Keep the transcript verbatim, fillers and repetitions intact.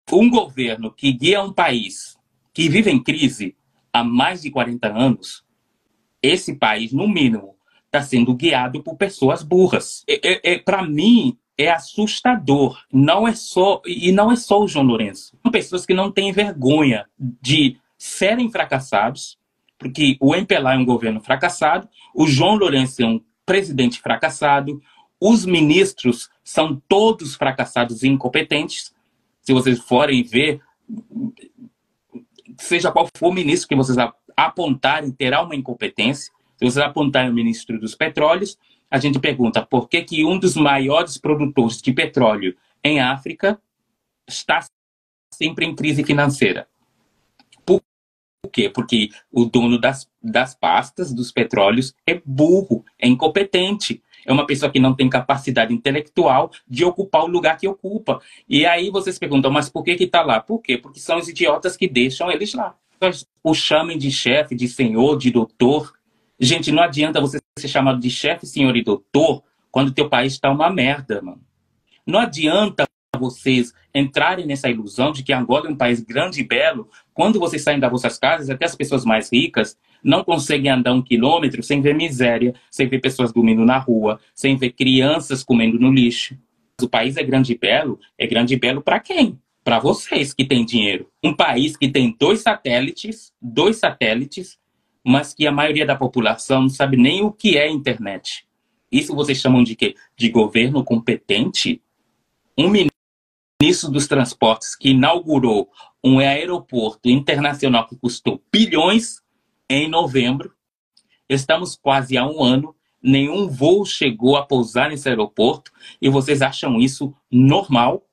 Um governo que guia um país que vive em crise há mais de quarenta anos, esse país, no mínimo, está sendo guiado por pessoas burras. É, é, é, para mim, é assustador. Não é só, e não é só o João Lourenço. São pessoas que não têm vergonha de serem fracassados, porque o M P L A é um governo fracassado, o João Lourenço é um presidente fracassado, os ministros são todos fracassados e incompetentes. Se vocês forem ver, seja qual for o ministro que vocês apontarem, terá uma incompetência. Se vocês apontarem o ministro dos petróleos, a gente pergunta por que, que um dos maiores produtores de petróleo em África está sempre em crise financeira. Por quê? Porque o dono das, das pastas, dos petróleos, é burro, é incompetente. É uma pessoa que não tem capacidade intelectual de ocupar o lugar que ocupa. E aí vocês perguntam, mas por que que está lá? Por quê? Porque são os idiotas que deixam eles lá. O chamem de chefe, de senhor, de doutor. Gente, não adianta você ser chamado de chefe, senhor e doutor quando teu país está uma merda, mano. Não adianta vocês entrarem nessa ilusão de que Angola é um país grande e belo. Quando vocês saem das vossas casas, até as pessoas mais ricas não conseguem andar um quilômetro sem ver miséria, sem ver pessoas dormindo na rua, sem ver crianças comendo no lixo. O país é grande e belo. É grande e belo para quem? Para vocês que têm dinheiro. Um país que tem dois satélites, dois satélites, mas que a maioria da população não sabe nem o que é internet. Isso vocês chamam de quê? De governo competente? Um ministro dos transportes que inaugurou um aeroporto internacional que custou bilhões em novembro. Estamos quase há um ano, nenhum voo chegou a pousar nesse aeroporto e vocês acham isso normal?